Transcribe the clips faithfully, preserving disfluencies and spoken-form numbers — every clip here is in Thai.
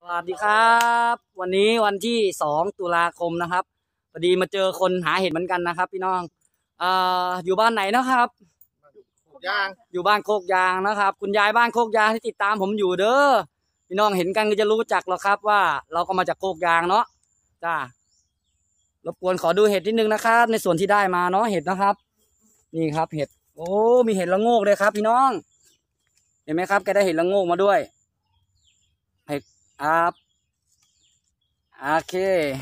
วัสดีครับวันนี้วันที่สองตุลาคมนะครับพอดีมาเจอคนหาเห็ดเหมือนกันนะครับพี่น้องอ่าอยู่บ้านไหนนะครับโคกยางอยู่บ้านโคกยางนะครับคุณยายบ้านโคกยางที่ติดตามผมอยู่เด้อพี่น้องเห็นกันก็จะรู้จักหรอกครับว่าเราก็มาจากโคกยางเนาะจ้ารบกวนขอดูเห็ดนิดนึงนะครับในส่วนที่ได้มาเนาะเห็ดนะครับนี่ครับเห็ดโอ้มีเห็ดละโงกเลยครับพี่น้องเห็นไหมครับแกได้เห็ดละโงกมาด้วยเห็ดครับโอเค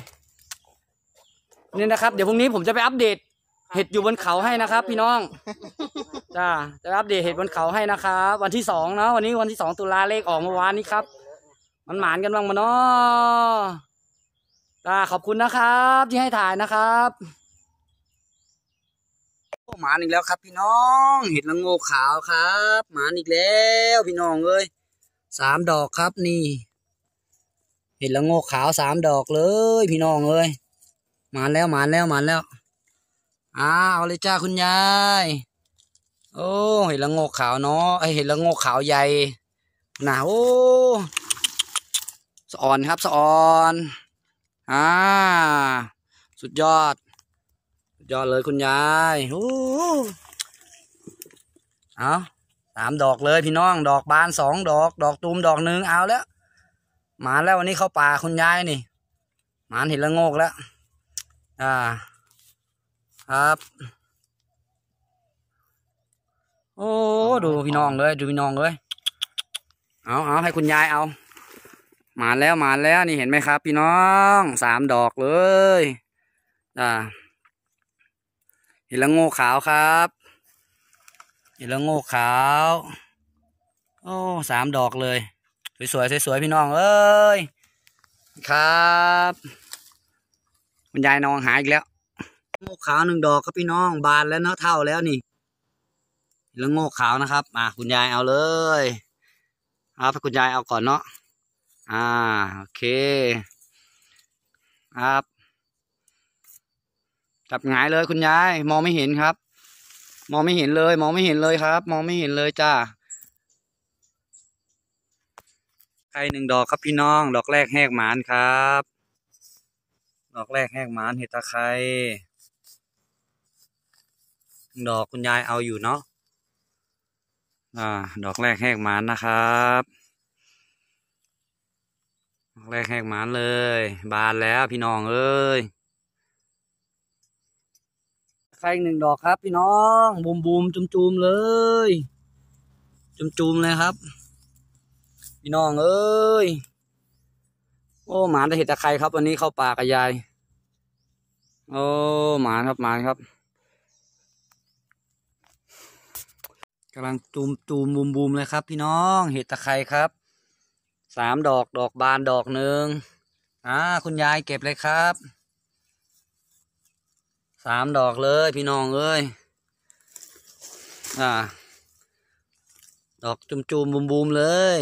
นี่นะครับเดี๋ยวพรุ่งนี้ผมจะไปอัปเดตเห็ดอยู่บนเขาให้นะครับพี่น้องจ้าจะอัปเดตเห็ดบนเขาให้นะครับวันที่สองเนาะวันนี้วันที่สองตุลาเลขออกเมื่อวานนี้ครับมันหมานกันบ้างมาเนาะจ้าขอบคุณนะครับที่ให้ถ่ายนะครับหมานอีกแล้วครับพี่น้องเห็ดละโงกขาวครับหมานอีกแล้วพี่น้องเอ้ยสามดอกครับนี่เห็ดละโงกขาวสามดอกเลยพี่น้องเอ้ยหมานแล้วหมานแล้วหมานแล้วอ้าวเอาเลยจ้าคุณยายโอ้เห็ดละโงกขาวเนาะไอเห็ดละโงกขาวใหญ่น่ะโอ้สะอ่อนครับสะอ่อนอ่าสุดยอดสุดยอดเลยคุณยายโอ้เอาสามดอกเลยพี่น้องดอกบานสองดอกดอกตูมดอกหนึ่งเอาแล้วหมานแล้ววันนี้เข้าป่าคุณยายนี่หมานเห็ดละโงกแล้วอ่าครับโอ้ดูพี่น้องเลยดูพี่น้องเลยเอาเอาให้คุณยายเอาหมานแล้วหมานแล้วนี่เห็นไหมครับพี่น้องสามดอกเลยอ่าเห็ดละโงกขาวครับเห็ดละโงกขาวโอ้สามดอกเลยสวยๆสวยๆพี่น้องเอ้ยครับคุณยายน้องหายอีกแล้วโงกขาวหนึ่งดอกครับพี่น้องบานแล้วเนาะเท่าแล้วนี่แล้วโงกขาวนะครับอ่าคุณยายเอาเลยเอาไปคุณยายเอาก่อนเนาะอ่าโอเคครับจับหงายเลยคุณยายมองไม่เห็นครับมองไม่เห็นเลยมองไม่เห็นเลยครับมองไม่เห็นเลยจ้าใครหนึ่งดอกครับพี่น้องดอกแรกแหกหมานครับดอกแรกแหกหมานเห็ดตะไคร้ดอกคุณยายเอาอยู่เนาะอ่าดอกแรกแหกหมานนะครับดอกแรกแหกหมานเลยบานแล้วพี่น้องเอ้ยใครหนึ่งดอกครับพี่น้องบูมบูมจุ่มจุ่มเลยจุ่มจุ่มเลยครับพี่น้องเอ้ยโอ้หมาจะเห็ดตะไคร้ครับวันนี้เข้าป่ากับยายโอ้หมาครับหมาครับกำลังตูมตูมบูมบูมเลยครับพี่น้องเห็ดตะไคร้ครับสามดอกดอกบานดอกหนึ่งอ่าคุณยายเก็บเลยครับสามดอกเลยพี่น้องเอ้ยอ่าดอกจุ่มจุ่มบูมบูมเลย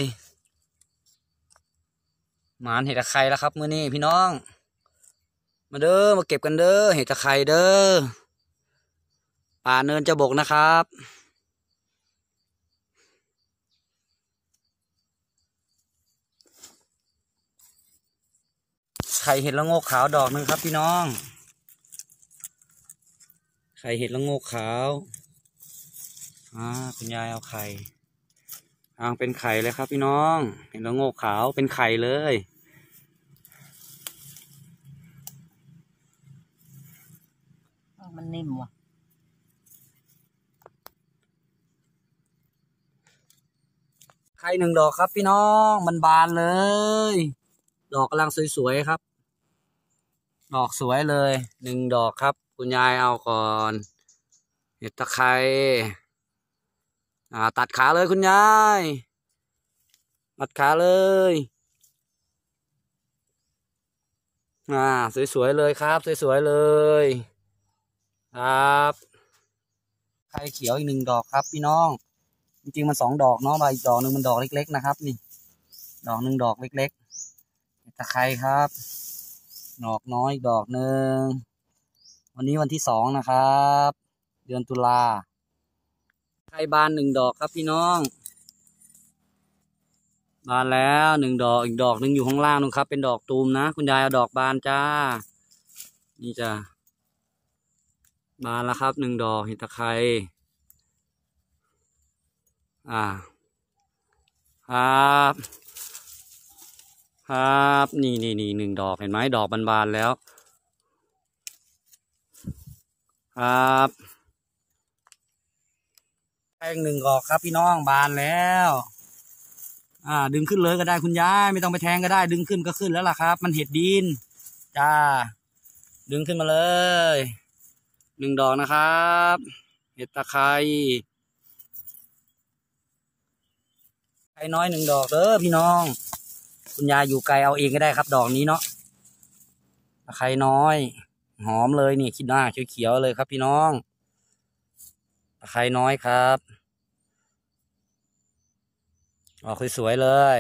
หมานเห็ดตะไคร้แล้วครับมื้อนี้พี่น้องมาเด้อมาเก็บกันเด้อเห็ดตะไคร้เด้อป่าเนินจะบกนะครับไข่เห็ดละโงกขาวดอกหนึ่งครับพี่น้องไข่เห็ดละโงกขาวอ่าคุณยายเอาไข่อ่างเป็นไข่เลยครับพี่น้องเห็ดละโงกขาวเป็นไข่เลยมันนิ่มว่ะไข่หนึ่งดอกครับพี่น้องมันบานเลยดอกกำลังสวยๆครับดอกสวยเลยหนึ่งดอกครับคุณยายเอาก่อนเห็ดตะไคร้อ่าตัดขาเลยคุณยายตัดขาเลยอ่าสวยๆเลยครับสวยๆเลยครับไข่เขียวอีกหนึ่งดอกครับพี่น้องจริงๆมันสองดอกเนาะใบอีกดอกหนึ่งมันดอกเล็กๆนะครับนี่ดอกหนึ่งดอกเล็กๆตะไคร้ครับดอกน้อยอีกดอกหนึ่งวันนี้วันที่สองนะครับเดือนตุลาไข่บานหนึ่งดอกครับพี่น้องบานแล้วหนึ่งดอกอีกดอกหนึ่งอยู่ข้างล่างนู่นครับเป็นดอกตูมนะคุณยายเอาดอกบานจ้านี่จ้าบานแล้วครับหนึ่งดอกเห็ดตะไคร้อ่าครับครับนี่นี่นี่หนึ่งดอกเห็นไหมดอกบานๆแล้วครับแป้งหนึ่งดอกครับพี่น้องบานแล้วอ่าดึงขึ้นเลยก็ได้คุณยายไม่ต้องไปแทงก็ได้ดึงขึ้นก็ขึ้นแล้วล่ะครับมันเห็ดดินจ้าดึงขึ้นมาเลยหนึ่งดอกนะครับเห็ดตะไคร้ไคร้น้อยหนึ่งดอกเด้อพี่น้องคุณยายอยู่ไกลเอาเองก็ได้ครับดอกนี้เนาะตะไคร้น้อยหอมเลยนี่คิดหน้าเขียวๆเลยครับพี่น้องตะไคร้น้อยครับออกสวยๆเลย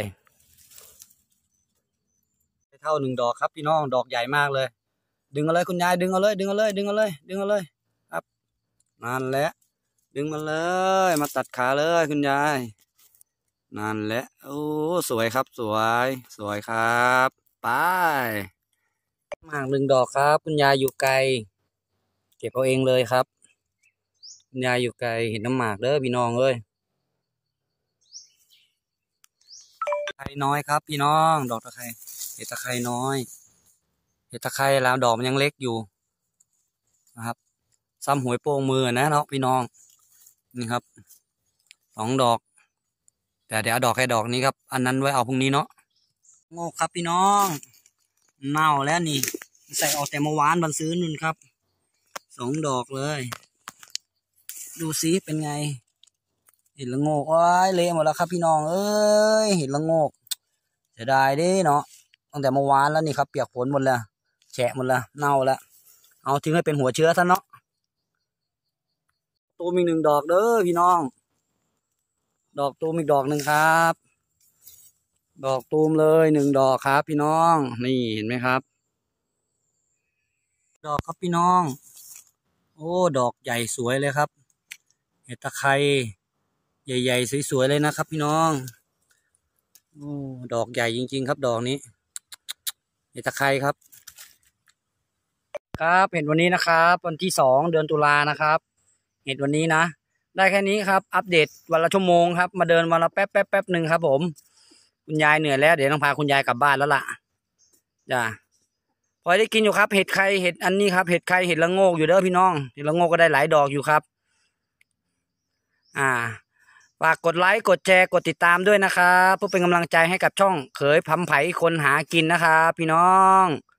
เท่าหนึ่งดอกครับพี่น้องดอกใหญ่มากเลยดึงเอาเลยคุณยายดึงเอาเลยดึงเอาเลยดึงเอาเลยดึงเอาเลยครับนั่นแหละดึงมาเลยมาตัดขาเลยคุณยายนั่นแหละโอ้สวยครับสวยสวยครับไปมากหนึ่งดอกครับคุณยายอยู่ไกลเก็บเอาเองเลยครับคุณยายอยู่ไกลเห็นน้ำหมากเด้อพี่น้องเอ้ยตะไคร้น้อยครับพี่น้องดอกตะไคร้เห็ดตะไคร้น้อยเห็ดตะไคร้แล้วดอกมันยังเล็กอยู่นะครับซ้ำหวยโป้งมือนะเนาะพี่น้องนี่ครับสองดอกแต่เดี๋ยวเอาดอกแค่ดอกนี้ครับอันนั้นไว้เอาพรุ่งนี้เนาะโง่ครับพี่น้องเน่าแล้วนี่ใส่ออกแต่เมื่อวานบันซื้อนุ่นครับสองดอกเลยดูซิเป็นไงเห็นละโงกโอ้ยเละหมดแล้วครับพี่น้องเอ้ยเห็นละโงกเสียดายดิเนาะตั้งแต่เมื่อวานแล้วนี่ครับเปียกฝนหมดแล้วแฉะหมดแล้วเน่าแล้วเอาทิ้งให้เป็นหัวเชื้อซะเนาะตูมอีกหนึ่งดอกเด้อพี่น้องดอกตูมอีกดอกหนึ่งครับดอกตูมเลยหนึ่งดอกครับพี่น้องนี่เห็นไหมครับดอกครับพี่น้องโอ้ดอกใหญ่สวยเลยครับเห็ดตะไคร้ใหญ่ๆสวยๆเลยนะครับพี่น้องโอ้ดอกใหญ่จริงๆครับดอกนี้เห็ดตะไคร้ครับครับเห็ดวันนี้นะครับวันที่สองเดือนตุลานะครับเห็ดวันนี้นะได้แค่นี้ครับอัปเดตวันละชั่วโมงครับมาเดินวันละแป๊บแป๊บแป๊บหนึ่งครับผมคุณยายเหนื่อยแล้วเดี๋ยวต้องพาคุณยายกลับบ้านแล้วล่ะจ้าพอได้กินอยู่ครับเห็ดไข่เห็ดอันนี้ครับเห็ดไข่เห็ดละโงกอยู่เด้อพี่น้องเห็ดละโงกก็ได้หลายดอกอยู่ครับอ่าฝากกดไลค์กดแชร์กดติดตามด้วยนะครับเพื่อเป็นกำลังใจให้กับช่องเขยพำไผคนหากินนะครับพี่น้อง